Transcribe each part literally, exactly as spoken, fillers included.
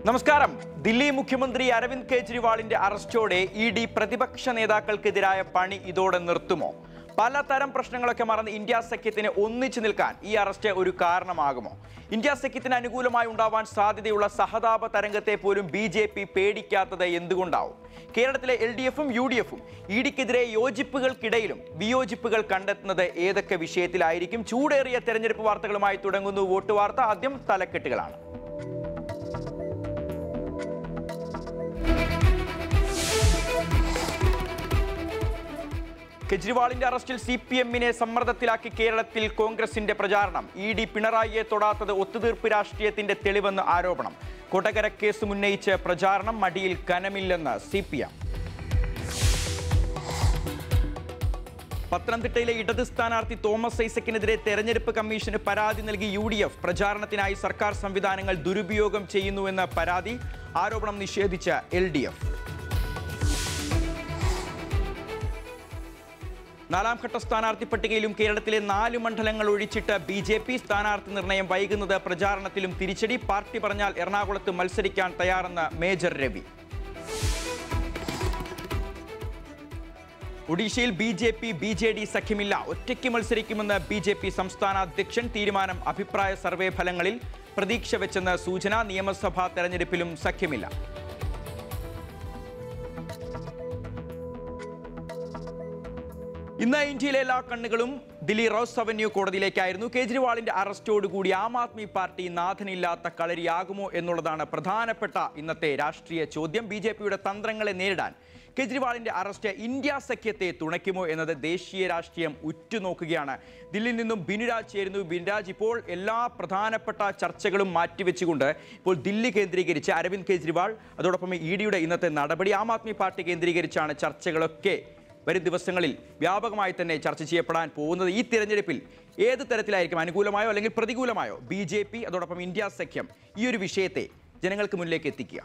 നമസ്കാരം. ദില്ലി മുഖ്യമന്ത്രി അരവിന്ദ് കെജ്രിവാളിന്റെ അറസ്റ്റോടെ ഇ ഡി പ്രതിപക്ഷ നേതാക്കൾക്കെതിരായ പണി ഇതോടെ നിർത്തുമോ? പലതരം പ്രശ്നങ്ങളൊക്കെ മറന്ന് ഇന്ത്യ സഖ്യത്തിന് ഒന്നിച്ചു നിൽക്കാൻ ഈ അറസ്റ്റ് ഒരു കാരണമാകുമോ? ഇന്ത്യ സഖ്യത്തിന് അനുകൂലമായി ഉണ്ടാവാൻ സാധ്യതയുള്ള സഹതാപ തരംഗത്തെ പോലും ബി ജെ പി പേടിക്കാത്തത് എന്തുകൊണ്ടാവും? കേരളത്തിലെ എൽ ഡി എഫും യു ഡി എഫും ഇ ഡിക്കെതിരെ യോജിപ്പുകൾക്കിടയിലും വിയോജിപ്പുകൾ കണ്ടെത്തുന്നത് ഏതൊക്കെ വിഷയത്തിലായിരിക്കും? ചൂടേറിയ തെരഞ്ഞെടുപ്പ് വാർത്തകളുമായി തുടങ്ങുന്നു വോട്ട് വാർത്ത. ആദ്യം തലക്കെട്ടുകളാണ്. കെജ്രിവാളിന്റെ അറസ്റ്റിൽ സി പി എമ്മിനെ സമ്മർദ്ദത്തിലാക്കി കേരളത്തിൽ കോൺഗ്രസിന്റെ പ്രചാരണം. ഇ ഡി പിണറായിയെ തൊടാത്തത് ഒത്തുതീർപ്പ് രാഷ്ട്രീയത്തിന്റെ തെളിവെന്ന് ആരോപണം. കൊടകര കേസ് ഉന്നയിച്ച് പ്രചാരണം. മടിയിൽ കനമില്ലെന്ന് സി പി എം. പത്തനംതിട്ടയിലെ ഇടത് സ്ഥാനാർത്ഥി തോമസ് ഐസക്കിനെതിരെ തെരഞ്ഞെടുപ്പ് കമ്മീഷന് പരാതി നൽകി യു ഡി എഫ്. പ്രചാരണത്തിനായി സർക്കാർ സംവിധാനങ്ങൾ ദുരുപയോഗം ചെയ്യുന്നുവെന്ന പരാതി. ആരോപണം നിഷേധിച്ച എൽ ഡി എഫ്. നാലാം ഘട്ട സ്ഥാനാർത്ഥി പട്ടികയിലും കേരളത്തിലെ നാല് മണ്ഡലങ്ങൾ ഒഴിച്ചിട്ട് ബി ജെ പി. സ്ഥാനാർത്ഥി നിർണയം വൈകുന്നത് പ്രചാരണത്തിലും തിരിച്ചടി. പാർട്ടി പറഞ്ഞാൽ എറണാകുളത്ത് മത്സരിക്കാൻ തയ്യാറെന്ന മേജർ രവി. ഒഡീഷയിൽ B J P B J D സഖ്യമില്ല. ഒറ്റയ്ക്ക് മത്സരിക്കുമെന്ന് ബി ജെ പി സംസ്ഥാന അധ്യക്ഷൻ. തീരുമാനം അഭിപ്രായ സർവേ ഫലങ്ങളിൽ പ്രതീക്ഷ വെച്ചെന്ന് സൂചന. നിയമസഭാ തെരഞ്ഞെടുപ്പിലും സഖ്യമില്ല. ഇന്ന് ഇന്ത്യയിലെ എല്ലാ കണ്ണുകളും ദില്ലി റോസ് അവന്യൂ കോടതിയിലേക്കായിരുന്നു. കേജ്രിവാളിന്റെ അറസ്റ്റോടുകൂടി ആം ആദ്മി പാർട്ടി നാഥനില്ലാത്ത കളരിയാകുമോ എന്നുള്ളതാണ് പ്രധാനപ്പെട്ട ഇന്നത്തെ രാഷ്ട്രീയ ചോദ്യം. ബി ജെ പിയുടെ തന്ത്രങ്ങളെ നേരിടാൻ കേജ്രിവാളിന്റെ അറസ്റ്റ് ഇന്ത്യ സഖ്യത്തെ തുണയ്ക്കുമോ എന്നത് ദേശീയ രാഷ്ട്രീയം ഉറ്റുനോക്കുകയാണ്. ദില്ലിയിൽ നിന്നും ബിനുരാജ് ചേരുന്നു. ബിനുരാജ്, ഇപ്പോൾ എല്ലാ പ്രധാനപ്പെട്ട ചർച്ചകളും മാറ്റിവെച്ചുകൊണ്ട് ഇപ്പോൾ ദില്ലി കേന്ദ്രീകരിച്ച് അരവിന്ദ് കെജ്രിവാൾ, അതോടൊപ്പം ഇ ഡിയുടെ ഇന്നത്തെ നടപടി, ആം ആദ്മി പാർട്ടി കേന്ദ്രീകരിച്ചാണ് ചർച്ചകളൊക്കെ വരും ദിവസങ്ങളിൽ വ്യാപകമായി തന്നെ ചർച്ച ചെയ്യപ്പെടാൻ പോകുന്നത്. ഈ തിരഞ്ഞെടുപ്പിൽ ഏത് തരത്തിലായിരിക്കും, അനുകൂലമായോ അല്ലെങ്കിൽ പ്രതികൂലമായോ ബി ജെ പി അതോടൊപ്പം ഇന്ത്യ സഖ്യം ഈ ഒരു വിഷയത്തെ ജനങ്ങൾക്ക് മുന്നിലേക്ക് എത്തിക്കുക?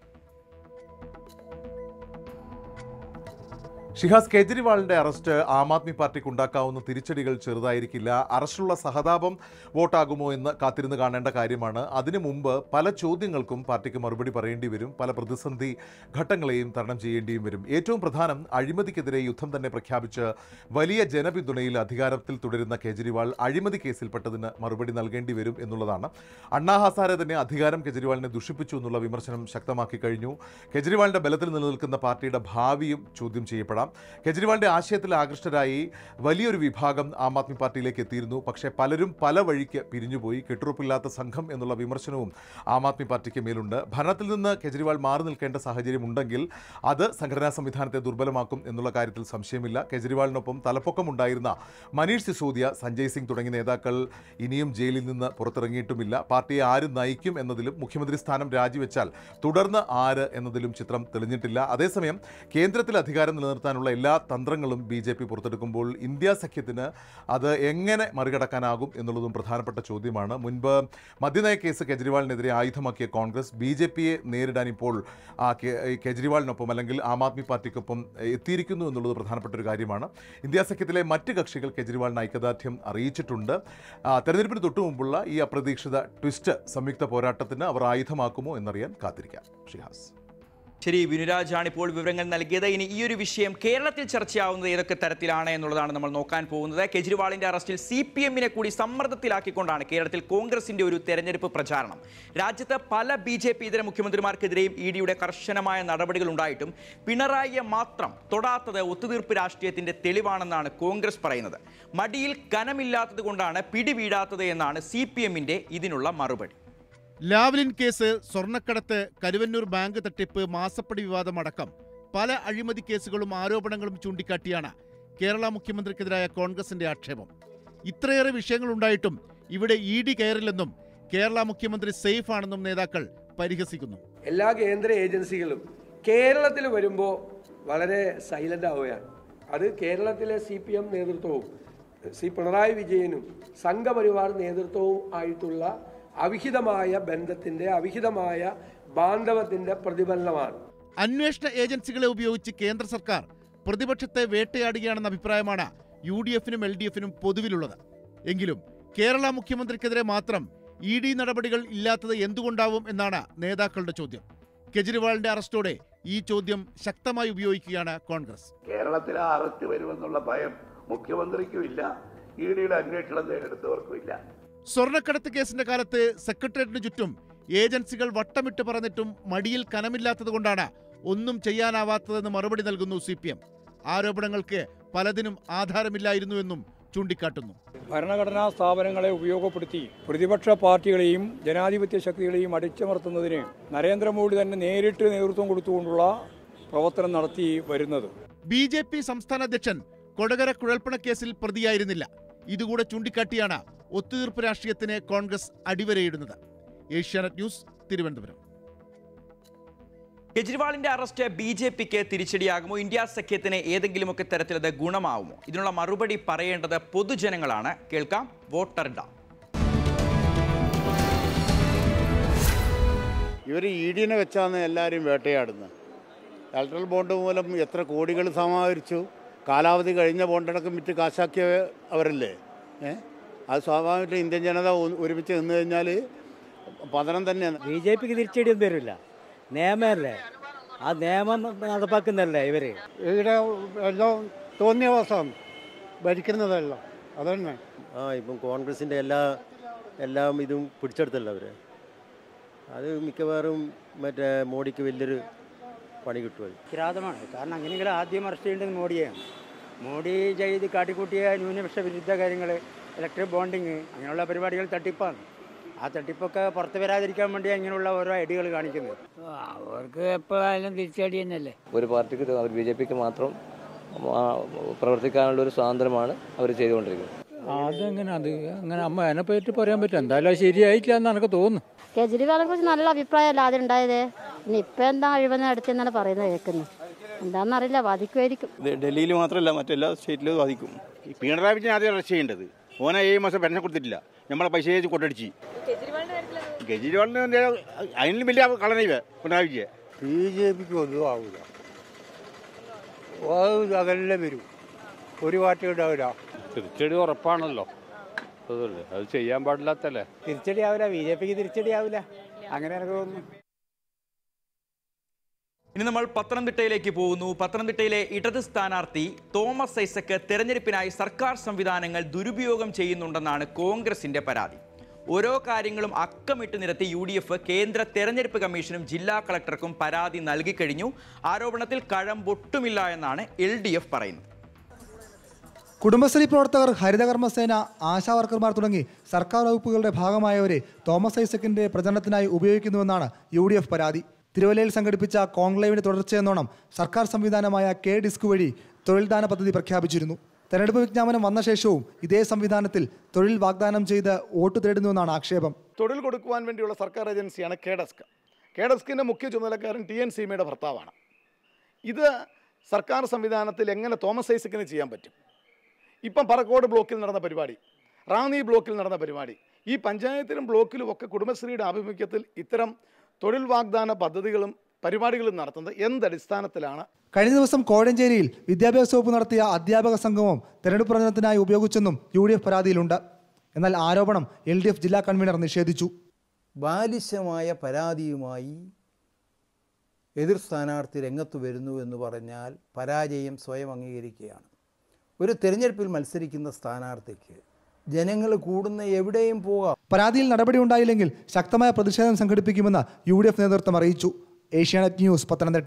ഷിഹാസ്, കേജ്രിവാളിന്റെ അറസ്റ്റ് ആം ആദ്മി പാർട്ടിക്ക് ഉണ്ടാക്കാവുന്ന തിരിച്ചടികൾ ചെറുതായിരിക്കില്ല. അറസ്റ്റിലുള്ള സഹതാപം വോട്ടാകുമോ എന്ന് കാത്തിരുന്ന് കാണേണ്ട കാര്യമാണ്. അതിനു മുമ്പ് പല ചോദ്യങ്ങൾക്കും പാർട്ടിക്ക് മറുപടി പറയേണ്ടി വരും. പല പ്രതിസന്ധി ഘട്ടങ്ങളെയും തരണം ചെയ്യേണ്ടിയും വരും. ഏറ്റവും പ്രധാനം, അഴിമതിക്കെതിരെ യുദ്ധം തന്നെ പ്രഖ്യാപിച്ച് വലിയ ജനപിന്തുണയിൽ അധികാരത്തിൽ തുടരുന്ന കേജ്രിവാൾ അഴിമതി കേസിൽപ്പെട്ടതിന് മറുപടി നൽകേണ്ടി വരും എന്നുള്ളതാണ്. അണ്ണാ ഹസാരെ തന്നെ അധികാരം കേജ്രിവാളിനെ ദുഷിപ്പിച്ചു എന്നുള്ള വിമർശനം ശക്തമാക്കി കഴിഞ്ഞു. കേജ്രിവാളിന്റെ ബലത്തിൽ നിലനിൽക്കുന്ന പാർട്ടിയുടെ ഭാവിയും ചോദ്യം ചെയ്യപ്പെടാം. കേജ്രിവാളിന്റെ ആശയത്തിൽ ആകൃഷ്ടരായി വലിയൊരു വിഭാഗം ആം ആദ്മി പാർട്ടിയിലേക്ക് എത്തിയിരുന്നു. പക്ഷേ പലരും പല വഴിക്ക് പിരിഞ്ഞുപോയി. കെട്ടുറപ്പില്ലാത്ത സംഘം എന്നുള്ള വിമർശനവും ആം ആദ്മി പാർട്ടിക്ക് മേലുണ്ട്. ഭരണത്തിൽ നിന്ന് കേജ്രിവാൾ മാറി നിൽക്കേണ്ട സാഹചര്യം ഉണ്ടെങ്കിൽ അത് സംഘടനാ സംവിധാനത്തെ ദുർബലമാക്കും എന്നുള്ള കാര്യത്തിൽ സംശയമില്ല. കേജ്രിവാളിനൊപ്പം തലപ്പൊക്കമുണ്ടായിരുന്ന മനീഷ് സിസോദിയ, സഞ്ജയ് സിംഗ് തുടങ്ങിയ നേതാക്കൾ ഇനിയും ജയിലിൽ നിന്ന് പുറത്തിറങ്ങിയിട്ടുമില്ല. പാർട്ടിയെ ആര് നയിക്കും എന്നതിലും മുഖ്യമന്ത്രി സ്ഥാനം രാജിവെച്ചാൽ തുടർന്ന് ആര് എന്നതിലും ചിത്രം തെളിഞ്ഞിട്ടില്ല. അതേസമയം കേന്ദ്രത്തിൽ അധികാരം നിലനിർത്താൻ എല്ലാ തന്ത്രങ്ങളും ബി ജെ പി പുറത്തെടുക്കുമ്പോൾ ഇന്ത്യ സഖ്യത്തിന് അത് എങ്ങനെ മറികടക്കാനാകും എന്നുള്ളതും പ്രധാനപ്പെട്ട ചോദ്യമാണ്. മുൻപ് മദ്യനയ കേസ് കേജ്രിവാളിനെതിരെ ആയുധമാക്കിയ കോൺഗ്രസ് ബി ജെ പിയെ നേരിടാൻ ഇപ്പോൾ കേജ്രിവാളിനൊപ്പം അല്ലെങ്കിൽ ആം ആദ്മി പാർട്ടിക്കൊപ്പം എത്തിയിരിക്കുന്നു എന്നുള്ളത് പ്രധാനപ്പെട്ട ഒരു കാര്യമാണ്. ഇന്ത്യ സഖ്യത്തിലെ മറ്റ് കക്ഷികൾ കേജ്രിവാളിന് ഐക്യദാർഢ്യം അറിയിച്ചിട്ടുണ്ട്. തെരഞ്ഞെടുപ്പിന് തൊട്ടു മുമ്പുള്ള ഈ അപ്രതീക്ഷിത ട്വിസ്റ്റ് സംയുക്ത പോരാട്ടത്തിന് അവർ ആയുധമാക്കുമോ എന്നറിയാൻ കാത്തിരിക്കാം. ഷിഹാസ്. ശരി, ബിനുരാജാണ് ഇപ്പോൾ വിവരങ്ങൾ നൽകിയത്. ഇനി ഈ ഒരു വിഷയം കേരളത്തിൽ ചർച്ചയാവുന്നത് ഏതൊക്കെ തരത്തിലാണ് എന്നുള്ളതാണ് നമ്മൾ നോക്കാൻ പോകുന്നത്. കേജ്രിവാളിന്റെ അറസ്റ്റിൽ സി പി എമ്മിനെ കൂടി സമ്മർദ്ദത്തിലാക്കിക്കൊണ്ടാണ് കേരളത്തിൽ കോൺഗ്രസിന്റെ ഒരു തെരഞ്ഞെടുപ്പ് പ്രചാരണം. രാജ്യത്ത് പല ബി ജെ പി ഇതര മുഖ്യമന്ത്രിമാർക്കെതിരെയും ഇ ഡിയുടെ കർശനമായ നടപടികൾ ഉണ്ടായിട്ടും പിണറായിയെ മാത്രം തൊടാത്തത് ഒത്തുതീർപ്പ് രാഷ്ട്രീയത്തിന്റെ തെളിവാണെന്നാണ് കോൺഗ്രസ് പറയുന്നത്. മടിയിൽ കനമില്ലാത്തത് കൊണ്ടാണ് പിടിവീഴാത്തത് എന്നാണ് സി പി എമ്മിന്റെ ഇതിനുള്ള മറുപടി. ലാവ്ലിൻ കേസ്, സ്വർണ്ണക്കടത്ത്, കരുവന്നൂർ ബാങ്ക് തട്ടിപ്പ്, മാസപ്പടി വിവാദമടക്കം പല അഴിമതി കേസുകളും ആരോപണങ്ങളും ചൂണ്ടിക്കാട്ടിയാണ് കേരള മുഖ്യമന്ത്രിക്കെതിരായ കോൺഗ്രസിന്റെ ആക്ഷേപം. ഇത്രയേറെ വിഷയങ്ങളുണ്ടായിട്ടും ഇവിടെ ഇ ഡി കയറില്ലെന്നും കേരള മുഖ്യമന്ത്രി സേഫ് ആണെന്നും നേതാക്കൾ പരിഹസിക്കുന്നു. എല്ലാ കേന്ദ്ര ഏജൻസികളും കേരളത്തിൽ വരുമ്പോൾ വളരെ സൈലന്റ് ആവുകയാണ്. അത് കേരളത്തിലെ സി പി എം നേതൃത്വവും സി പിണറായി വിജയനും സംഘപരിവാർ നേതൃത്വവും ആയിട്ടുള്ള അവിഹിതമായ ബന്ധത്തിന്റെ, അവിഹിതമായ ബാന്ധവത്തിന്റെ പ്രതിഫലനമാണ്. അന്വേഷണ ഏജൻസികളെ ഉപയോഗിച്ച് കേന്ദ്ര സർക്കാർ പ്രതിപക്ഷത്തെ വേട്ടയാടുകയാണെന്ന അഭിപ്രായമാണ് യു ഡി എഫിനും എൽ ഡി എഫിനും പൊതുവിലുള്ളത്. എങ്കിലും കേരള മുഖ്യമന്ത്രിക്കെതിരെ മാത്രം ഇ ഡി നടപടികൾ ഇല്ലാത്തത് എന്തുകൊണ്ടാവും എന്നാണ് നേതാക്കളുടെ ചോദ്യം. കെജ്രിവാളിന്റെ അറസ്റ്റോടെ ഈ ചോദ്യം ശക്തമായി ഉപയോഗിക്കുകയാണ് കോൺഗ്രസ്. കേരളത്തിൽ അറസ്റ്റ് വരുമെന്നുള്ള ഭയം മുഖ്യമന്ത്രിക്കും ഇല്ല, ഇ ഡിയുടെ അന്വേഷണം നേരിടുന്നവർക്കും ഇല്ല. സ്വർണ്ണക്കടത്ത് കേസിന്റെ കാലത്ത് സെക്രട്ടേറിയറ്റിന് ചുറ്റും ഏജൻസികൾ വട്ടമിട്ട് പറഞ്ഞിട്ടും മടിയിൽ കനമില്ലാത്തത് കൊണ്ടാണ് ഒന്നും ചെയ്യാനാവാത്തതെന്ന് മറുപടി നൽകുന്നു സി പി എം. ആരോപണങ്ങൾക്ക് പലതിനും ആധാരമില്ലായിരുന്നുവെന്നും ചൂണ്ടിക്കാട്ടുന്നു. ഭരണഘടനാ സ്ഥാപനങ്ങളെ ഉപയോഗപ്പെടുത്തി പ്രതിപക്ഷ പാർട്ടികളെയും ജനാധിപത്യ ശക്തികളെയും അടിച്ചമർത്തുന്നതിന് നരേന്ദ്രമോദി തന്നെ നേരിട്ട് നേതൃത്വം കൊടുത്തുകൊണ്ടുള്ള പ്രവർത്തനം നടത്തി വരുന്നത്. ബി ജെ പി സംസ്ഥാന അധ്യക്ഷൻ കൊടകര കുഴൽപ്പണ കേസിൽ പ്രതിയായിരുന്നില്ല. ഇതുകൂടെ ചൂണ്ടിക്കാട്ടിയാണ് ഒത്തുതീർപ്പ് രാഷ്ട്രീയത്തിന് കോൺഗ്രസ് അടിവരയിടുന്നത്. ഏഷ്യാനെറ്റ് ന്യൂസ്, തിരുവനന്തപുരം. കെജ്രിവാളിന്റെ അറസ്റ്റ് ബി ജെ പിക്ക് തിരിച്ചടിയാകുമോ? ഇന്ത്യ സഖ്യത്തിന് ഏതെങ്കിലുമൊക്കെ തരത്തിലത് ഗുണമാവുമോ? ഇതിനുള്ള മറുപടി പറയേണ്ടത് പൊതുജനങ്ങളാണ്. കേൾക്കാം വോട്ടർ ഡാ. ഇവർ ഇ ഡിനെ വെച്ചാണ് എല്ലാവരും വേട്ടയാടുന്നത്. ഇലക്ട്രൽ ബോണ്ട് മൂലം എത്ര കോടികൾ സമാഹരിച്ചു. കാലാവധി കഴിഞ്ഞ ബോണ്ടടക്കം വിറ്റ് കാശാക്കിയ അവരല്ലേ. ഏഹ് അത് സ്വാഭാവികമായിട്ടും ഇന്ത്യൻ ജനത ഒരുമിച്ച് നിന്ന് കഴിഞ്ഞാൽ പതനം തന്നെയാണ്. ബി ജെ പിക്ക് തിരിച്ചടിയൊന്നും തരില്ല. നിയമമല്ലേ, ആ നിയമം നടപ്പാക്കുന്നല്ലേ ഇവർ. ഇവിടെ എല്ലാം തോന്നിയ ദിവസം ഭരിക്കുന്നതല്ല അതന്നെ. ആ ഇപ്പം കോൺഗ്രസിൻ്റെ എല്ലാ എല്ലാം ഇതും പിടിച്ചെടുത്തല്ലോ അവർ. അത് മിക്കവാറും മറ്റേ മോഡിക്ക് വലിയൊരു പണി കിട്ടുമത്. കിരാതമാണ്. കാരണം അങ്ങനെയെങ്കിലും ആദ്യം അറസ്റ്റ് ചെയ്യേണ്ടത് മോഡിയാണ്. മോഡി ചെയ്ത് കാട്ടിക്കൂട്ടിയ ന്യൂനപക്ഷ വിരുദ്ധ കാര്യങ്ങൾ, ഇലക്ട്രിക് ബോണ്ടിങ്, അങ്ങനെയുള്ള പരിപാടികൾ തട്ടിപ്പാണ്. ആ തട്ടിപ്പൊക്കെ പുറത്ത് വരാതിരിക്കാൻ വേണ്ടി അങ്ങനെയുള്ള ഓരോ ഐഡിയകൾ കാണിക്കുന്നത്. അവർക്ക് എപ്പോഴായാലും തിരിച്ചടി തന്നെയല്ലേ. ഒരു പാർട്ടിക്ക്, ബി ജെ പിക്ക് മാത്രം പ്രവർത്തിക്കാനുള്ള ഒരു സ്വാതന്ത്ര്യമാണ് അവർ ചെയ്തുകൊണ്ടിരിക്കുന്നത്. അതെങ്ങനെ അത് അങ്ങനെ അമ്മ അതിനെ പറ്റി പറയാൻ പറ്റും. എന്തായാലും ശരിയായിട്ടില്ല എന്ന് എനിക്ക് തോന്നുന്നു. കേജ്രിവാളിനെ കുറിച്ച് നല്ല അഭിപ്രായമല്ല ആദ്യം ഉണ്ടായത്. ഇനി ഇപ്പം എന്താ അഴിമതി നടത്തിയെന്നാണ് പറയുന്നത് കേൾക്കുന്നത്. എന്താണെന്നറിയില്ല, ബാധിക്കുമായിരിക്കും. ഡൽഹിയിൽ മാത്രമല്ല മറ്റെല്ലാ സ്റ്റേറ്റിലും ബാധിക്കും. പിണറായി വിജയൻ ആദ്യം അറസ്റ്റ് ചെയ്യേണ്ടത്. ഓനെ ഏഴ് മാസം പെൻഷൻ കൊടുത്തിട്ടില്ല, നമ്മളെ പൈസ കൊട്ടടിച്ച്. കെജ്രിവാളിന് അതിനും വലിയ കളനയില്ല പിണറായി വിജയൻ. ബി ജെ പിക്ക് ഒന്നും ആവില്ല, അതെല്ലാം വരും. ഒരു പാർട്ടി ഉണ്ടാവില്ല. തിരിച്ചടി ഉറപ്പാണല്ലോ, അതല്ലേ അത് ചെയ്യാൻ പാടില്ലാത്തല്ലേ. തിരിച്ചടി ആവില്ല, ബി ജെ പിക്ക് തിരിച്ചടി ആവില്ല, അങ്ങനെ എനിക്ക് തോന്നുന്നു. ഇനി നമ്മൾ പത്തനംതിട്ടയിലേക്ക് പോകുന്നു. പത്തനംതിട്ടയിലെ ഇടത് സ്ഥാനാർത്ഥി തോമസ് ഐസക് തെരഞ്ഞെടുപ്പിനായി സർക്കാർ സംവിധാനങ്ങൾ ദുരുപയോഗം ചെയ്യുന്നുണ്ടെന്നാണ് കോൺഗ്രസിന്റെ പരാതി. ഓരോ കാര്യങ്ങളും അക്കമിട്ട് നിരത്തി യു ഡി എഫ് കേന്ദ്ര തെരഞ്ഞെടുപ്പ് കമ്മീഷനും ജില്ലാ കളക്ടർക്കും പരാതി നൽകിക്കഴിഞ്ഞു. ആരോപണത്തിൽ കഴമ്പൊട്ടുമില്ല എന്നാണ് എൽ ഡി എഫ് പറയുന്നത്. കുടുംബശ്രീ പ്രവർത്തകർ, ഹരിതകർമ്മസേന, ആശാ വർക്കർമാർ തുടങ്ങി സർക്കാർ വകുപ്പുകളുടെ ഭാഗമായവരെ തോമസ് ഐസക്കിന്റെ പ്രചരണത്തിനായി ഉപയോഗിക്കുന്നുവെന്നാണ് യു ഡി എഫ് പരാതി. തിരുവല്ലയിൽ സംഘടിപ്പിച്ച കോൺക്ലേവിന് തുടർച്ചയെന്നോണം സർക്കാർ സംവിധാനമായ കെ ഡിസ്ക് വഴി തൊഴിൽദാന പദ്ധതി പ്രഖ്യാപിച്ചിരുന്നു. തെരഞ്ഞെടുപ്പ് വിജ്ഞാപനം വന്ന ശേഷവും ഇതേ സംവിധാനത്തിൽ തൊഴിൽ വാഗ്ദാനം ചെയ്ത് വോട്ട് തേടുന്നുവെന്നാണ് ആക്ഷേപം. തൊഴിൽ കൊടുക്കുവാൻ വേണ്ടിയുള്ള സർക്കാർ ഏജൻസിയാണ് കെ ഡെസ്ക്. കെ ഡെസ്കിൻ്റെ മുഖ്യ ചുമതലക്കാരൻ ടി എൻ സീമയുടെ ഭർത്താവാണ്. ഇത് സർക്കാർ സംവിധാനത്തിൽ എങ്ങനെ തോമസ് ഐസക്കിന് ചെയ്യാൻ പറ്റും? ഇപ്പം പറക്കോട് ബ്ലോക്കിൽ നടന്ന പരിപാടി, റാന്നി ബ്ലോക്കിൽ നടന്ന പരിപാടി, ഈ പഞ്ചായത്തിലും ബ്ലോക്കിലും ഒക്കെ കുടുംബശ്രീയുടെ ആഭിമുഖ്യത്തിൽ ഇത്തരം തൊഴിൽ വാഗ്ദാന പദ്ധതികളും പരിപാടികളും നടത്തുന്നത് എന്തടിസ്ഥാനത്തിലാണ്? കഴിഞ്ഞ ദിവസം കോഴഞ്ചേരിയിൽ വിദ്യാഭ്യാസ വകുപ്പ് നടത്തിയ അധ്യാപക സംഗമം തെരഞ്ഞെടുപ്പ് പ്രചരണത്തിനായി ഉപയോഗിച്ചെന്നും യു ഡി എഫ് പരാതിയിലുണ്ട്. എന്നാൽ ആരോപണം എൽ ഡി എഫ് ജില്ലാ കൺവീനർ നിഷേധിച്ചു. ബാലിശമായ പരാതിയുമായി എതിർ സ്ഥാനാർത്ഥി രംഗത്ത് വരുന്നു എന്ന് പറഞ്ഞാൽ പരാജയം സ്വയം അംഗീകരിക്കുകയാണ്. ഒരു തെരഞ്ഞെടുപ്പിൽ മത്സരിക്കുന്ന സ്ഥാനാർത്ഥിക്ക് ജനങ്ങൾ കൂടുന്ന എവിടെയും പോകാം. പരാതിയിൽ നടപടി ഉണ്ടായില്ലെങ്കിൽ ശക്തമായ പ്രതിഷേധം സംഘടിപ്പിക്കുമെന്ന് യു ഡി എഫ് നേതൃത്വം അറിയിച്ചു. ഏഷ്യാനെറ്റ് ന്യൂസ്, പത്തനംതിട്ട.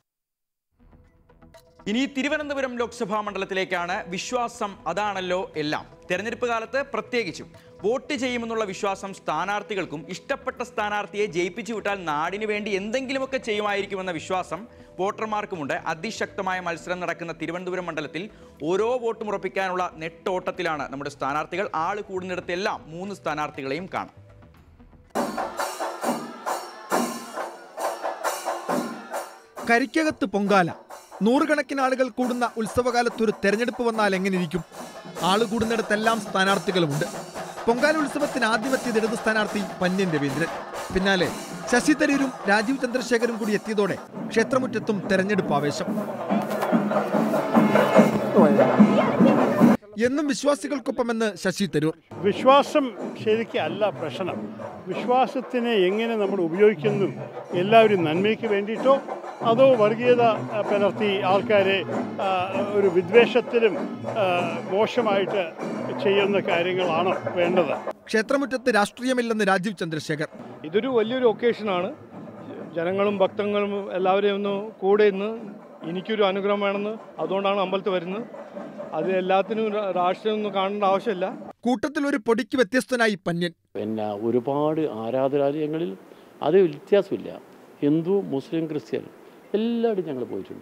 ഇനി തിരുവനന്തപുരം ലോക്സഭാ മണ്ഡലത്തിലേക്കാണ്. വിശ്വാസം അതാണല്ലോ എല്ലാം. തെരഞ്ഞെടുപ്പ് കാലത്ത് പ്രത്യേകിച്ചും വോട്ട് ചെയ്യുമെന്നുള്ള വിശ്വാസം സ്ഥാനാർത്ഥികൾക്കും ഇഷ്ടപ്പെട്ട സ്ഥാനാർത്ഥിയെ ജയിപ്പിച്ചു വിട്ടാൽ നാടിനു വേണ്ടി എന്തെങ്കിലുമൊക്കെ ചെയ്യുമായിരിക്കുമെന്ന വിശ്വാസം വോട്ടർമാർക്കുമുണ്ട്. അതിശക്തമായ മത്സരം നടക്കുന്ന തിരുവനന്തപുരം മണ്ഡലത്തിൽ ഓരോ വോട്ടും ഉറപ്പിക്കാനുള്ള നെട്ടോട്ടത്തിലാണ് നമ്മുടെ സ്ഥാനാർത്ഥികൾ. ആള് കൂടുന്നിടത്തെല്ലാം മൂന്ന് സ്ഥാനാർത്ഥികളെയും കാണാം. കരിക്കകത്ത് പൊങ്കാല. നൂറുകണക്കിന് ആളുകൾ കൂടുന്ന ഉത്സവകാലത്ത് ഒരു തെരഞ്ഞെടുപ്പ് വന്നാൽ എങ്ങനെയിരിക്കും? ആള് കൂടുന്നിടത്തെല്ലാം സ്ഥാനാർത്ഥികളുമുണ്ട്. പൊങ്കാല ഉത്സവത്തിന് ആദ്യമെത്തിയത് ഇടത് സ്ഥാനാർത്ഥി പന്ന്യൻ രവീന്ദ്രൻ. പിന്നാലെ ശശി തരൂരും രാജീവ് ചന്ദ്രശേഖരും കൂടി എത്തിയതോടെ ക്ഷേത്രമുറ്റത്തും തെരഞ്ഞെടുപ്പ് ആവേശം. എന്നും വിശ്വാസികൾക്കൊപ്പമെന്ന് ശശി തരൂർ. വിശ്വാസം ശരിക്കും അല്ല പ്രശ്നം. വിശ്വാസത്തിനെ എങ്ങനെ നമ്മൾ ഉപയോഗിക്കുന്നു, എല്ലാവരും നന്മയ്ക്ക് വേണ്ടിയിട്ടോ അതോ വർഗീയത പുലർത്തി ആൾക്കാരെ ഒരു വിദ്വേഷത്തിലും മോശമായിട്ട് ചെയ്യുന്ന കാര്യങ്ങളാണോ വേണ്ടത്? ക്ഷേത്രമുറ്റത്ത് രാഷ്ട്രീയമില്ലെന്ന് രാജീവ് ചന്ദ്രശേഖർ. ഇതൊരു വലിയൊരു ഒക്കേഷനാണ്. ജനങ്ങളും ഭക്തങ്ങളും എല്ലാവരെയും ഒന്ന് കൂടെ ഇന്ന് എനിക്കൊരു അനുഗ്രഹം വേണമെന്ന് അതുകൊണ്ടാണ് അമ്പലത്തിൽ വരുന്നത്. അത് എല്ലാത്തിനും രാഷ്ട്രീയമൊന്നും കാണേണ്ട ആവശ്യമില്ല. കൂട്ടത്തിൽ ഒരു പൊടിക്ക് വ്യത്യസ്തനായി പന്യൻ. പിന്നെ ഒരുപാട് ആരാധനാലയങ്ങളിൽ അത് വ്യത്യാസമില്ല. ഹിന്ദു, മുസ്ലിം, ക്രിസ്ത്യൻ എല്ലായിടും ഞങ്ങൾ പോയിട്ടുണ്ട്.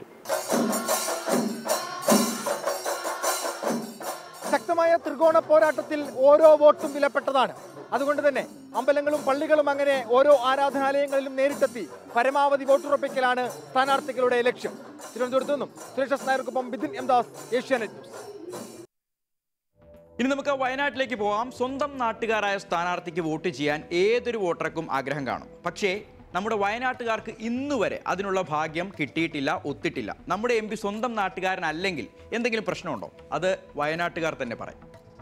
ശക്തമായ ത്രികോണ പോരാട്ടത്തിൽ ഓരോ വോട്ടും വിലപ്പെട്ടതാണ്. അതുകൊണ്ട് തന്നെ അമ്പലങ്ങളും പള്ളികളും അങ്ങനെ ഓരോ ആരാധനാലയങ്ങളിലും നേരിട്ടെത്തി പരമാവധി വോട്ടുറപ്പിക്കലാണ് സ്ഥാനാർത്ഥികളുടെ ലക്ഷ്യം. തിരുവനന്തപുരത്ത് നിന്നും സുരേഷ് നായർക്കൊപ്പം ബിദിൻ എം ദാസ്, ഏഷ്യാനെറ്റ് ന്യൂസ്. ഇനി നമുക്ക് വയനാട്ടിലേക്ക് പോകാം. സ്വന്തം നാട്ടുകാരായ സ്ഥാനാർത്ഥിക്ക് വോട്ട് ചെയ്യാൻ ഏതൊരു വോട്ടർക്കും ആഗ്രഹം കാണും. പക്ഷേ നമ്മുടെ വയനാട്ടുകാർക്ക് ഇന്നുവരെ അതിനുള്ള ഭാഗ്യം കിട്ടിയിട്ടില്ല, ഒത്തിട്ടില്ല. നമ്മുടെ എം പി സ്വന്തം നാട്ടുകാരനല്ലെങ്കിൽ എന്തെങ്കിലും പ്രശ്നമുണ്ടോ? അത് വയനാട്ടുകാർ തന്നെ പറയും.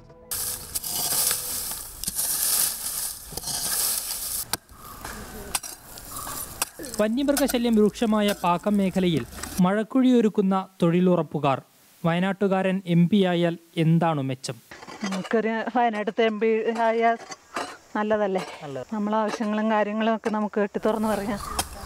വന്യമൃഗശല്യം രൂക്ഷമായ പാക്കം മേഖലയിൽ മഴക്കുഴിയൊരുക്കുന്ന തൊഴിലുറപ്പുകാർ. വയനാട്ടുകാരൻ എം പി ആയാൽ എന്താണ് മെച്ചം? നമുക്കൊരു വയനാട്ടിലത്തെ എം പി ആയാൽ നല്ലതല്ലേ? നമ്മളെ ആവശ്യങ്ങളും കാര്യങ്ങളും ഒക്കെ നമുക്ക് കെട്ടി തുറന്ന് പറയാം.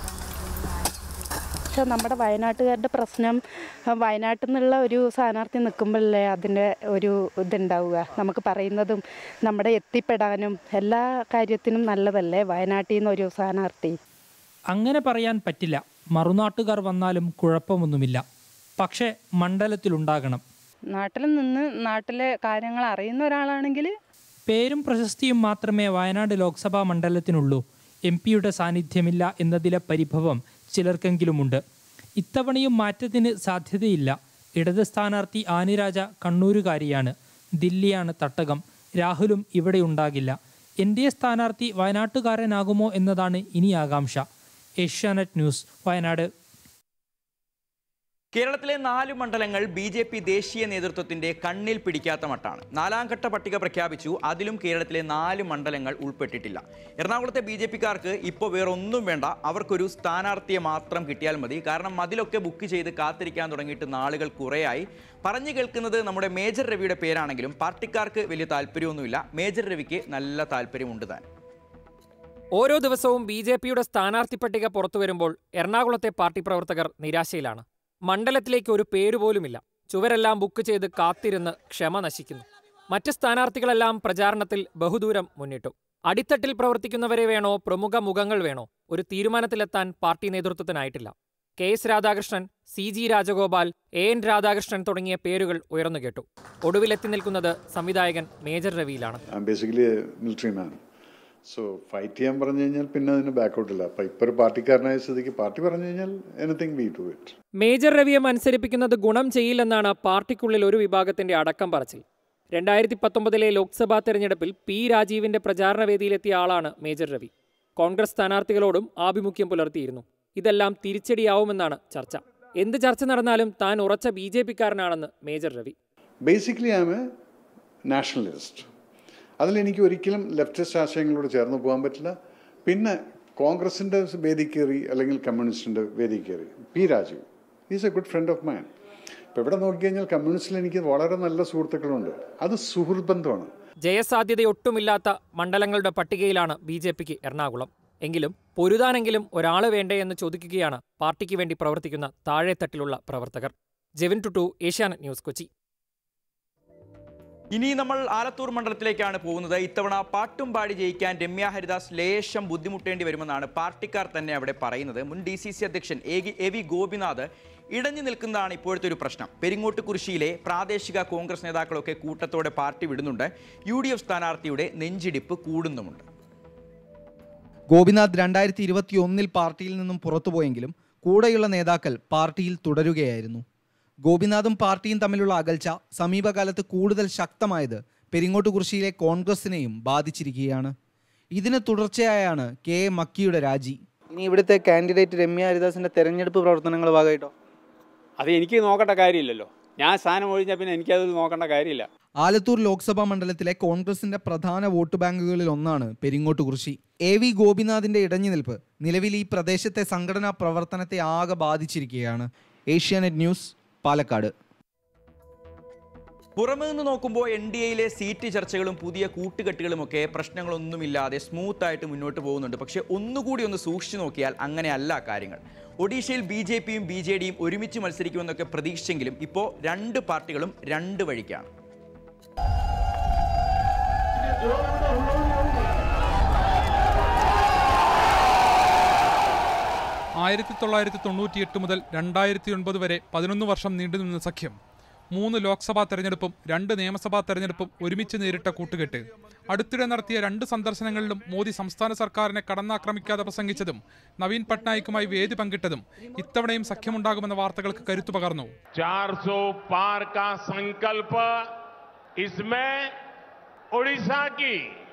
പക്ഷെ നമ്മുടെ വയനാട്ടുകാരുടെ പ്രശ്നം, വയനാട്ടിൽ നിന്നുള്ള ഒരു സ്ഥാനാർത്ഥി നിൽക്കുമ്പോഴല്ലേ അതിൻ്റെ ഒരു ഇതുണ്ടാവുക. നമുക്ക് പറയുന്നതും നമ്മുടെ എത്തിപ്പെടാനും എല്ലാ കാര്യത്തിനും നല്ലതല്ലേ വയനാട്ടിൽ നിന്നൊരു സ്ഥാനാർത്ഥി? അങ്ങനെ പറയാൻ പറ്റില്ല. മറുനാട്ടുകാർ വന്നാലും കുഴപ്പമൊന്നുമില്ല. പക്ഷേ മണ്ഡലത്തിലുണ്ടാകണം. നാട്ടിൽ നിന്ന് നാട്ടിലെ കാര്യങ്ങൾ അറിയുന്ന ഒരാളാണെങ്കിൽ പേരും പ്രശസ്തിയും മാത്രമേ വയനാട് ലോക്സഭാ മണ്ഡലത്തിനുള്ളൂ. എം പിയുടെ സാന്നിധ്യമില്ല എന്നതിലെ പരിഭവം ചിലർക്കെങ്കിലുമുണ്ട്. ഇത്തവണയും മാറ്റത്തിന് സാധ്യതയില്ല. ഇടത് സ്ഥാനാർത്ഥി ആനിരാജ കണ്ണൂരുകാരിയാണ്. ദില്ലിയാണ് തട്ടകം. രാഹുലും ഇവിടെ ഉണ്ടാകില്ല. എൻ ഡി എ സ്ഥാനാർത്ഥി വയനാട്ടുകാരനാകുമോ എന്നതാണ് ഇനി ആകാംക്ഷ. ഏഷ്യാനെറ്റ് ന്യൂസ്, വയനാട്. കേരളത്തിലെ നാല് മണ്ഡലങ്ങൾ ബി ജെ പി ദേശീയ നേതൃത്വത്തിന്റെ കണ്ണിൽ പിടിക്കാത്ത മട്ടാണ്. നാലാം ഘട്ട പട്ടിക പ്രഖ്യാപിച്ചു. അതിലും കേരളത്തിലെ നാല് മണ്ഡലങ്ങൾ ഉൾപ്പെട്ടിട്ടില്ല. എറണാകുളത്തെ ബി ജെ പിക്കാർക്ക് ഇപ്പോൾ വേറൊന്നും വേണ്ട. അവർക്കൊരു സ്ഥാനാർത്ഥിയെ മാത്രം കിട്ടിയാൽ മതി. കാരണം അതിലൊക്കെ ബുക്ക് ചെയ്ത് കാത്തിരിക്കാൻ തുടങ്ങിയിട്ട് നാളുകൾ കുറേയായി. പറഞ്ഞു കേൾക്കുന്നത് നമ്മുടെ മേജർ രവിയുടെ പേരാണെങ്കിലും പാർട്ടിക്കാർക്ക് വലിയ താല്പര്യമൊന്നുമില്ല. മേജർ രവിക്ക് നല്ല താല്പര്യമുണ്ട് താൻ. ഓരോ ദിവസവും ബി ജെ പിയുടെ സ്ഥാനാർത്ഥി പട്ടിക പുറത്തു വരുമ്പോൾ എറണാകുളത്തെ പാർട്ടി പ്രവർത്തകർ നിരാശയിലാണ്. മണ്ഡലത്തിലേക്ക് ഒരു പേരുപോലുമില്ല. ചുവരെല്ലാം ബുക്ക് ചെയ്ത് കാത്തിരുന്ന് ക്ഷമ നശിക്കുന്നു. മറ്റ് സ്ഥാനാർത്ഥികളെല്ലാം പ്രചാരണത്തിൽ ബഹുദൂരം മുന്നിട്ടു. അടിത്തട്ടിൽ പ്രവർത്തിക്കുന്നവരെ വേണോ, പ്രമുഖ മുഖങ്ങൾ വേണോ? ഒരു തീരുമാനത്തിലെത്താൻ പാർട്ടി നേതൃത്വത്തിനായിട്ടില്ല. K S Radhakrishnan, C G Rajagopal, A N Radhakrishnan തുടങ്ങിയ പേരുകൾ ഉയർന്നുകേട്ടു. ഒടുവിലെത്തി നിൽക്കുന്നത് സംവിധായകൻ മേജർ രവിയിലാണ്. സോ ഫൈറ്റ് ചെയ്യാൻ പറഞ്ഞു കഴിഞ്ഞാൽ പിന്നെ അതിന് ബാക്കൗട്ടില്ല. അപ്പം ഇപ്പോൾ ഒരു പാർട്ടിക്കാരനായ സ്ഥിതിക്ക് പാർട്ടി പറഞ്ഞു കഴിഞ്ഞാൽ anything we do it. Major രവിയെ മത്സരിപ്പിക്കുന്നത് ഗുണം ചെയ്യില്ലെന്നാണ് പാർട്ടിക്കുള്ളിൽ ഒരു വിഭാഗത്തിന്റെ അടക്കം പറച്ചിൽ. രണ്ടായിരത്തി പത്തൊമ്പതിലെ ലോക്സഭാ തെരഞ്ഞെടുപ്പിൽ പി രാജീവിന്റെ പ്രചാരണ വേദിയിലെത്തിയ ആളാണ് മേജർ രവി. കോൺഗ്രസ് സ്ഥാനാർത്ഥികളോടും ആഭിമുഖ്യം പുലർത്തിയിരുന്നു. ഇതെല്ലാം തിരിച്ചടിയാവുമെന്നാണ് ചർച്ച. എന്ത് ചർച്ച നടന്നാലും താൻ ഉറച്ച ബി ജെ പിക്കാരനാണെന്ന് major Ravi. Basically I am a nationalist. അതിലെനിക്ക് ഒരിക്കലും ലെഫ്റ്റിസ്റ്റ് ആശയങ്ങളോട് ചേർന്ന് പോകാൻ പറ്റില്ല. പിന്നെ കോൺഗ്രസിൻ്റെ വേദി കയറി അല്ലെങ്കിൽ കമ്മ്യൂണിസ്റ്റിൻ്റെ വേദി കയറി P Rajeev is a good friend of mine. ഇപ്പോൾ ഇവിടെ നോക്കിക്കഴിഞ്ഞാൽ കമ്മ്യൂണിസ്റ്റിൽ എനിക്ക് വളരെ നല്ല സുഹൃത്തുക്കളുണ്ട്. അത് സുഹൃത്ത് ബന്ധമാണ്. ജയസാധ്യതയൊട്ടുമില്ലാത്ത മണ്ഡലങ്ങളുടെ പട്ടികയിലാണ് ബി ജെ പിക്ക് എറണാകുളം. എങ്കിലും പൊരുതാനെങ്കിലും ഒരാൾ വേണ്ടേ എന്ന് ചോദിക്കുകയാണ് പാർട്ടിക്ക് വേണ്ടി പ്രവർത്തിക്കുന്ന താഴെത്തട്ടിലുള്ള പ്രവർത്തകർ. ജെവിൻ ടുട്ടു, ഏഷ്യാനെറ്റ് ന്യൂസ്, കൊച്ചി. ഇനി നമ്മൾ ആലത്തൂർ മണ്ഡലത്തിലേക്കാണ് പോകുന്നത്. ഇത്തവണ പാട്ടും പാടി ജയിക്കാൻ രമ്യ ഹരിദാസ് ലേശം ബുദ്ധിമുട്ടേണ്ടി വരുമെന്നാണ് പാർട്ടിക്കാർ തന്നെ അവിടെ പറയുന്നത്. മുൻ ഡി സി സി അധ്യക്ഷൻ എ വി ഗോപിനാഥ് ഇടഞ്ഞു നിൽക്കുന്നതാണ് ഇപ്പോഴത്തെ ഒരു പ്രശ്നം. പെരിങ്ങോട്ട് കുരിശിയിലെ പ്രാദേശിക കോൺഗ്രസ് നേതാക്കളൊക്കെ കൂട്ടത്തോടെ പാർട്ടി വിടുന്നുണ്ട്. യു ഡി എഫ് സ്ഥാനാർത്ഥിയുടെ നെഞ്ചിടിപ്പ് കൂടുന്നുമുണ്ട്. ഗോപിനാഥ് രണ്ടായിരത്തി ഇരുപത്തി ഒന്നിൽ പാർട്ടിയിൽ നിന്നും പുറത്തുപോയെങ്കിലും കൂടെയുള്ള നേതാക്കൾ പാർട്ടിയിൽ തുടരുകയായിരുന്നു. ഗോപിനാഥും പാർട്ടിയും തമ്മിലുള്ള അകൽച്ച സമീപകാലത്ത് കൂടുതൽ ശക്തമായത് പെരിങ്ങോട്ട് കുറിശിയിലെ കോൺഗ്രസിനെയും ബാധിച്ചിരിക്കുകയാണ്. ഇതിന് തുടർച്ചയായാണ് കെ എ മക്കിയുടെ രാജി. ഇനി ഇവിടുത്തെ കാൻഡിഡേറ്റ് രമ്യ ഹരിദാസിന്റെ തെരഞ്ഞെടുപ്പ് പ്രവർത്തനങ്ങൾ ഭാഗമായിട്ടോ? അത് എനിക്ക് നോക്കേണ്ട കാര്യമില്ലല്ലോ. ഞാൻ സ്ഥാനം ഒഴിഞ്ഞാൽ പിന്നെ എനിക്കത് നോക്കേണ്ട കാര്യമില്ല. ആലത്തൂർ ലോക്സഭാ മണ്ഡലത്തിലെ കോൺഗ്രസിന്റെ പ്രധാന വോട്ട് ബാങ്കുകളിൽ ഒന്നാണ് പെരിങ്ങോട്ടുകുറിശി. എ വി ഗോപിനാഥിന്റെ ഇടഞ്ഞുനിൽപ്പ് നിലവിൽ ഈ പ്രദേശത്തെ സംഘടനാ പ്രവർത്തനത്തെ ആകെ ബാധിച്ചിരിക്കുകയാണ്. ഏഷ്യാനെറ്റ് ന്യൂസ്, പാലക്കാട്. പുറമെ നിന്ന് നോക്കുമ്പോൾ എൻ ഡി എയിലെ സീറ്റ് ചർച്ചകളും പുതിയ കൂട്ടുകെട്ടുകളുമൊക്കെ പ്രശ്നങ്ങളൊന്നുമില്ലാതെ സ്മൂത്തായിട്ട് മുന്നോട്ട് പോകുന്നുണ്ട്. പക്ഷേ ഒന്നുകൂടി ഒന്ന് സൂക്ഷിച്ചു നോക്കിയാൽ അങ്ങനെയല്ല കാര്യങ്ങൾ. ഒഡീഷയിൽ ബി ജെ പിയും ബി ജെ ഡിയും ഒരുമിച്ച് മത്സരിക്കുമെന്നൊക്കെ പ്രതീക്ഷിച്ചെങ്കിലും ഇപ്പോൾ രണ്ട് പാർട്ടികളും രണ്ട് വഴിക്കാണ്. ആയിരത്തി തൊള്ളായിരത്തി തൊണ്ണൂറ്റിയെട്ട് മുതൽ രണ്ടായിരത്തി ഒൻപത് വരെ പതിനൊന്ന് വർഷം നീണ്ടുനിന്ന സഖ്യം മൂന്ന് ലോക്സഭാ തെരഞ്ഞെടുപ്പും രണ്ട് നിയമസഭാ തെരഞ്ഞെടുപ്പും ഒരുമിച്ച് നേരിട്ട കൂട്ടുകെട്ട്. അടുത്തിടെ നടത്തിയ രണ്ട് സന്ദർശനങ്ങളിലും മോദി സംസ്ഥാന സർക്കാരിനെ കടന്നാക്രമിക്കാതെ പ്രസംഗിച്ചതും നവീൻ പട്നായിക്കുമായി വേദി പങ്കിട്ടതും ഇത്തവണയും സഖ്യമുണ്ടാകുമെന്ന വാർത്തകൾക്ക് കരുത്തു പകർന്നു. चार सौ पार का संकल्प इसमें ओडिशा की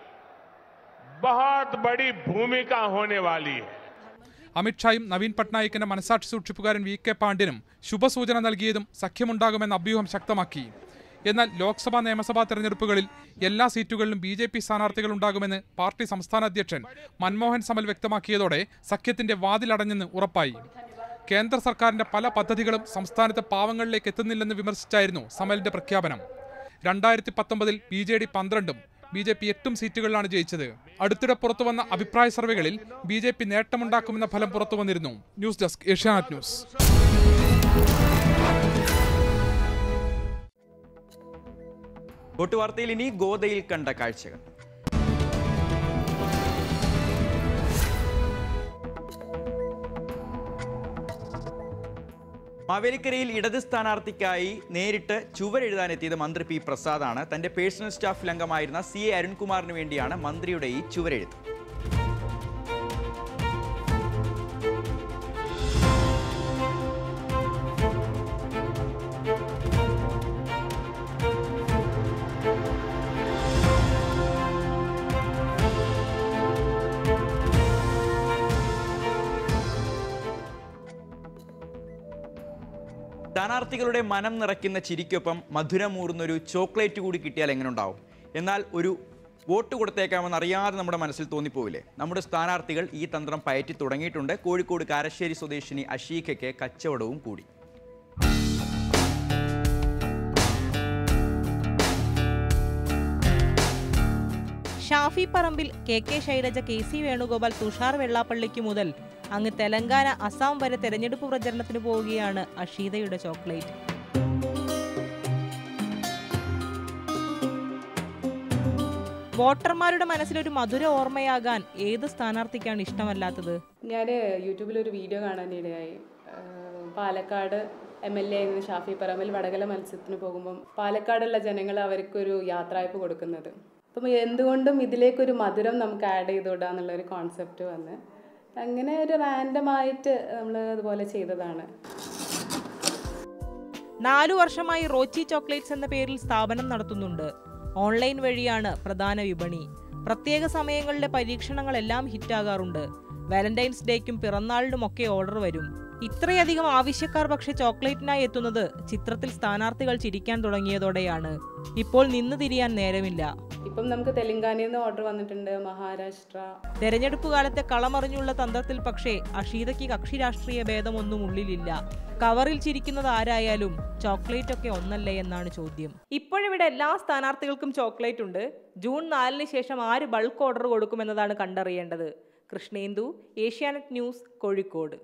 बहुत बड़ी भूमिका होने वाली है. അമിത്ഷായും നവീൻ പട്നായിക്കിന്റെ മനസാക്ഷി സൂക്ഷിപ്പുകാരൻ വി കെ പാണ്ഡ്യനും ശുഭസൂചന നൽകിയതും സഖ്യമുണ്ടാകുമെന്ന അഭ്യൂഹം ശക്തമാക്കി. എന്നാൽ ലോക്സഭാ നിയമസഭാ തെരഞ്ഞെടുപ്പുകളിൽ എല്ലാ സീറ്റുകളിലും ബി ജെ പി സ്ഥാനാർത്ഥികൾ ഉണ്ടാകുമെന്ന് പാർട്ടി സംസ്ഥാന അധ്യക്ഷൻ മൻമോഹൻ സമൽ വ്യക്തമാക്കിയതോടെ സഖ്യത്തിന്റെ വാതിലടഞ്ഞെന്ന് ഉറപ്പായി. കേന്ദ്ര സർക്കാരിന്റെ പല പദ്ധതികളും സംസ്ഥാനത്തെ പാവങ്ങളിലേക്ക് എത്തുന്നില്ലെന്ന് വിമർശിച്ചായിരുന്നു സമലിന്റെ പ്രഖ്യാപനം. രണ്ടായിരത്തി പത്തൊമ്പതിൽ ബി ജെ ഡി പന്ത്രണ്ടും ബി ജെ പി എട്ടും സീറ്റുകളിലാണ് ജയിച്ചത്. അടുത്തിടെ പുറത്തുവന്ന അഭിപ്രായ സർവേകളിൽ ബി ജെ പി നേട്ടമുണ്ടാക്കുമെന്ന ഫലം പുറത്തുവന്നിരുന്നു. News desk, Asianet News. Vote വാർത്തയിൽ ഇനി ഗോദയിൽ കണ്ട കാഴ്ചകൾ. മാവേലിക്കരയിൽ ഇടത് സ്ഥാനാർത്ഥിക്കായി നേരിട്ട് ചുവരെഴുതാനെത്തിയത് മന്ത്രി പി പ്രസാദാണ്. തന്റെ പേഴ്സണൽ സ്റ്റാഫിൽ അംഗമായിരുന്ന സി എ അരുൺകുമാറിന് വേണ്ടിയാണ് മന്ത്രിയുടെ ഈ ചുവരെഴുത്ത്. സ്ഥാനാർത്ഥികളുടെ മനം നിറയ്ക്കുന്ന ചിരിക്കൊപ്പം മധുരമൂർന്നൊരു ചോക്ലേറ്റ് കൂടി കിട്ടിയാൽ എങ്ങനെ ഉണ്ടാവും? എന്നാൽ ഒരു വോട്ട് കൊടുത്തേക്കാമെന്ന് അറിയാതെ നമ്മുടെ മനസ്സിൽ തോന്നിപ്പോവില്ലേ? നമ്മുടെ സ്ഥാനാർത്ഥികൾ ഈ തന്ത്രം പയറ്റി തുടങ്ങിയിട്ടുണ്ട്. കോഴിക്കോട് കാരശ്ശേരി സ്വദേശിനി അഷീഖയ്ക്ക് കച്ചവടവും കൂടി. Shafi Parambil, K K Shailaja, K C Venugopal, Thushar വെള്ളാപ്പള്ളിക്ക് മുതൽ അങ്ങ് തെലങ്കാന, അസം വരെ തെരഞ്ഞെടുപ്പ് പ്രചരണത്തിന് പോവുകയാണ് അഷീദയുടെ ചോക്ലേറ്റ്. വോട്ടർമാരുടെ മനസ്സിലൊരു മധുര ഓർമ്മയാകാൻ ഏത് സ്ഥാനാർത്ഥിക്കാണ് ഇഷ്ടമല്ലാത്തത്? ഞാൻ യൂട്യൂബിൽ ഒരു വീഡിയോ കാണാനിടയായി. പാലക്കാട് എം എൽ എ ആയിരുന്ന ഷാഫി പറമ്പിൽ വടകര മത്സരത്തിന് പോകുമ്പം പാലക്കാടുള്ള ജനങ്ങൾ അവർക്കൊരു യാത്രയപ്പ് കൊടുക്കുന്നത്. അപ്പം എന്തുകൊണ്ടും ഇതിലേക്കൊരു മധുരം നമുക്ക് ആഡ് ചെയ്തുവിടാന്നുള്ളൊരു കോൺസെപ്റ്റ് വന്ന് അങ്ങനെ ഒരു റാൻഡമായിട്ട് നമ്മൾ അതുപോലെ ചെയ്തതാണ്. നാലു വർഷമായി റോച്ചി ചോക്ലേറ്റ്സ് എന്ന പേരിൽ സ്ഥാപനം നടത്തുന്നുണ്ട്. ഓൺലൈൻ വഴിയാണ് പ്രധാന വിപണി. പ്രത്യേക സമയങ്ങളിലെ പരീക്ഷണങ്ങളെല്ലാം ഹിറ്റാകാറുണ്ട്. വാലന്റൈൻസ് ഡേക്കും പിറന്നാളിനുമൊക്കെ ഓർഡർ വരും. ഇത്രയധികം ആവശ്യക്കാർ പക്ഷെ ചോക്ലേറ്റിനായി എത്തുന്നത് ചിത്രത്തിൽ സ്ഥാനാർത്ഥികൾ ചിരിക്കാൻ തുടങ്ങിയതോടെയാണ്. ഇപ്പോൾ നിന്ന് തിരിയാൻ നേരമില്ല. ഇപ്പം നമുക്ക് തെലങ്കാനയിൽ നിന്ന് ഓർഡർ വന്നിട്ടുണ്ട്, മഹാരാഷ്ട്ര. തെരഞ്ഞെടുപ്പ് കാലത്തെ കളമറിഞ്ഞുള്ള തന്ത്രത്തിൽ പക്ഷേ അഷീദയ്ക്ക് കക്ഷി രാഷ്ട്രീയ ഭേദമൊന്നും ഉള്ളിലില്ല. കവറിൽ ചിരിക്കുന്നത് ആരായാലും ചോക്ലേറ്റ് ഒക്കെ ഒന്നല്ലേ എന്നാണ് ചോദ്യം. ഇപ്പോഴിവിടെ എല്ലാ സ്ഥാനാർത്ഥികൾക്കും ചോക്ലേറ്റ് ഉണ്ട്. ജൂൺ നാലിന് ശേഷം ആര് ബൾക്ക് ഓർഡർ കൊടുക്കുമെന്നതാണ് കണ്ടറിയേണ്ടത്. Krishnendu, Asianet News, Kozhikode.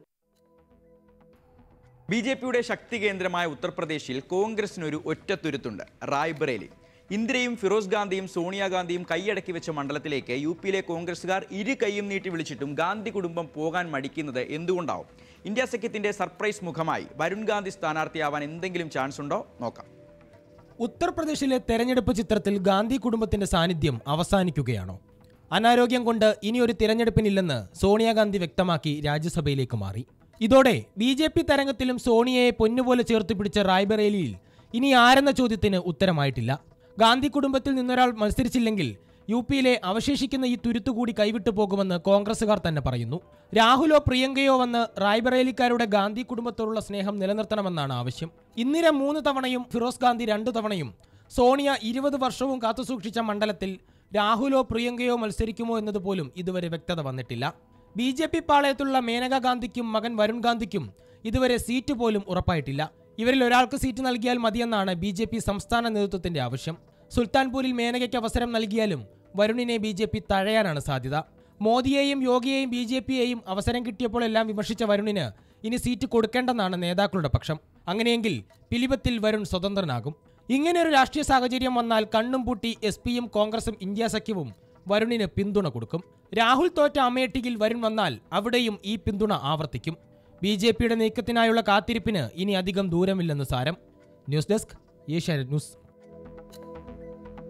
B J പിയുടെ ശക്തി കേന്ദ്രമായ ഉത്തർപ്രദേശിൽ കോൺഗ്രസിനൊരു ഒറ്റത്തുരുത്തുണ്ട്, റായ്ബറേലി. ഇന്ദിരയും ഫിറോസ് ഗാന്ധിയും സോണിയാഗാന്ധിയും കൈയടക്കി വെച്ച മണ്ഡലത്തിലേക്ക് യു പിയിലെ കോൺഗ്രസുകാർ ഇരു കൈയും നീട്ടി വിളിച്ചിട്ടും ഗാന്ധി കുടുംബം പോകാൻ മടിക്കുന്നത് എന്തുകൊണ്ടാവും? ഇന്ത്യ സഖ്യത്തിന്റെ സർപ്രൈസ് മുഖമായി വരുൺ ഗാന്ധി സ്ഥാനാർത്ഥിയാവാൻ എന്തെങ്കിലും ചാൻസ് ഉണ്ടോ? നോക്കാം. ഉത്തർപ്രദേശിലെ തെരഞ്ഞെടുപ്പ് ചിത്രത്തിൽ ഗാന്ധി കുടുംബത്തിന്റെ സാന്നിധ്യം അവസാനിക്കുകയാണോ? അനാരോഗ്യം കൊണ്ട് ഇനിയൊരു തിരഞ്ഞെടുപ്പിനില്ലെന്ന് സോണിയാഗാന്ധി വ്യക്തമാക്കി രാജ്യസഭയിലേക്ക് മാറി. ഇതോടെ ബി ജെ പി തരംഗത്തിലും സോണിയയെ പൊന്നുപോലെ ചേർത്ത് പിടിച്ച റായ്ബറേലിയിൽ ഇനി ആരെന്ന ചോദ്യത്തിന് ഉത്തരമായിട്ടില്ല. ഗാന്ധി കുടുംബത്തിൽ നിന്നൊരാൾ മത്സരിച്ചില്ലെങ്കിൽ യു പിയിലെ അവശേഷിക്കുന്ന ഈ തുരുത്തുകൂടി കൈവിട്ടു പോകുമെന്ന് കോൺഗ്രസുകാർ തന്നെ പറയുന്നു. രാഹുലോ പ്രിയങ്കയോ വന്ന് റായ്ബറേലിക്കാരുടെ ഗാന്ധി കുടുംബത്തോടുള്ള സ്നേഹം നിലനിർത്തണമെന്നാണ് ആവശ്യം. ഇന്ദിര മൂന്ന് തവണയും ഫിറോസ് ഗാന്ധി രണ്ടു തവണയും സോണിയ ഇരുപത് വർഷവും കാത്തുസൂക്ഷിച്ച മണ്ഡലത്തിൽ രാഹുലോ പ്രിയങ്കയോ മത്സരിക്കുമോ എന്നതുപോലും ഇതുവരെ വ്യക്തത വന്നിട്ടില്ല. ബി ജെ പി പാളയത്തുള്ള മേനകാ ഗാന്ധിക്കും മകൻ വരുൺ ഗാന്ധിക്കും ഇതുവരെ സീറ്റ് പോലും ഉറപ്പായിട്ടില്ല. ഇവരിൽ ഒരാൾക്ക് സീറ്റ് നൽകിയാൽ മതിയെന്നാണ് ബി ജെ പി സംസ്ഥാന നേതൃത്വത്തിന്റെ ആവശ്യം. സുൽത്താൻപൂരിൽ മേനകയ്ക്ക് അവസരം നൽകിയാലും വരുണിനെ ബി ജെ പി തഴയാനാണ് സാധ്യത. മോദിയെയും യോഗിയെയും ബി ജെ പിയെയും അവസരം കിട്ടിയപ്പോഴെല്ലാം വിമർശിച്ച വരുണിന് ഇനി സീറ്റ് കൊടുക്കേണ്ടെന്നാണ് നേതാക്കളുടെ പക്ഷം. അങ്ങനെയെങ്കിൽ പിലിഭത്തിൽ വരുൺ സ്വതന്ത്രനാകും. ഇങ്ങനെയൊരു രാഷ്ട്രീയ സാഹചര്യം വന്നാൽ കണ്ണും പൂട്ടി എസ് പിയും കോൺഗ്രസും ഇന്ത്യ സഖ്യവും വരുണിന് പിന്തുണ കൊടുക്കും. രാഹുൽ തോറ്റ അമേഠിയിൽ വരുൺ വന്നാൽ അവിടെയും ഈ പിന്തുണ ആവർത്തിക്കും. ബി ജെ പിയുടെ നീക്കത്തിനായുള്ള കാത്തിരിപ്പിന് ഇനി അധികം ദൂരമില്ലെന്ന് സാരം. News desk Asianet News.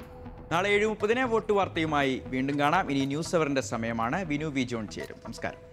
നാളെ ഏഴ് മുപ്പതിന് വോട്ട് വാർത്തയുമായി വീണ്ടും കാണാം. ഇനി ന്യൂസ് അവറിന്റെ സമയമാണ്. വിനു വി ജോൺ ചേരും. നമസ്കാരം.